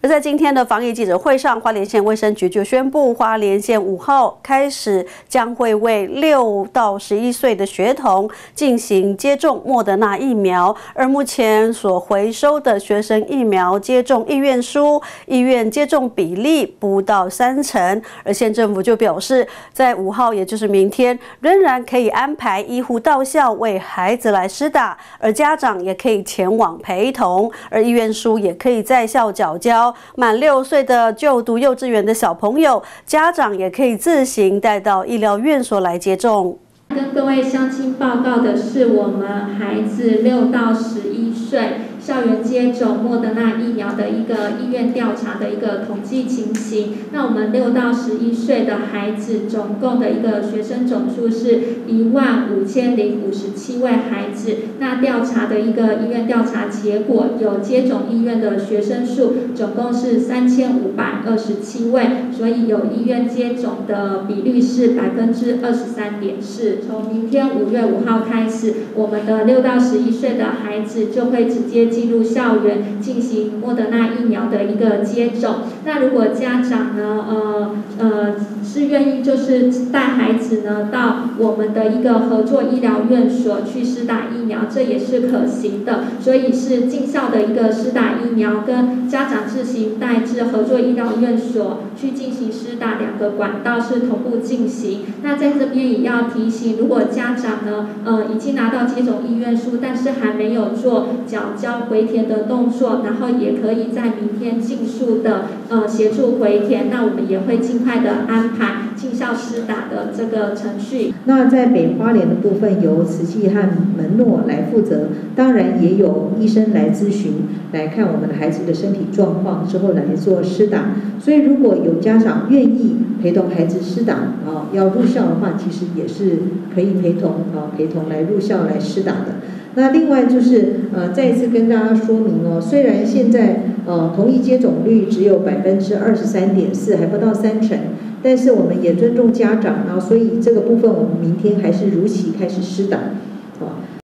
而在今天的防疫记者会上，花莲县卫生局就宣布，花莲县5号开始将会为6到11岁的学童进行接种莫德纳疫苗，而目前所回收的学生疫苗接种意愿书，意愿接种比例不到30%，而县政府就表示，在5号，也就是明天，仍然可以安排医护到校为孩子来施打，而家长也可以前往陪同，而意愿书也可以在校缴交。满6岁的就读幼稚园的小朋友，家长也可以自行带到医疗院所来接种。 跟各位乡亲报告的是，我们孩子6到11岁校园接种莫德纳疫苗的一个意愿调查的一个统计情形。那我们6到11岁的孩子总共的一个学生总数是15057位孩子。那调查的一个医院调查结果，有接种意愿的学生数总共是3527位，所以有意愿接种的比率是23.4%。从明天5月5号开始，我们的6到11岁的孩子就会直接进入校园进行莫德纳疫苗的一个接种。那如果家长呢，是愿意就是带孩子呢到我们的一个合作医疗院所去施打疫苗，这也是可行的。所以是进校的一个施打疫苗，跟家长自行带至合作医疗院所去进行施打2个管道是同步进行。那在这边也要提醒，如果家长呢，已经拿到接种意愿书，但是还没有做缴交回填的动作，然后也可以在明天尽速的协助回填，那我们也会尽快的安排进校施打的这个程序。 那在北花莲的部分，由慈济和门诺来负责，当然也有医生来咨询，来看我们的孩子的身体状况之后来做施打。所以如果有家长愿意陪同孩子施打要入校的话，其实也是可以陪同来入校来施打的。那另外就是再一次跟大家说明虽然现在同意接种率只有23.4%，还不到30%，但是我们也尊重家长，所以这个部分我们明天还是如期开始施打。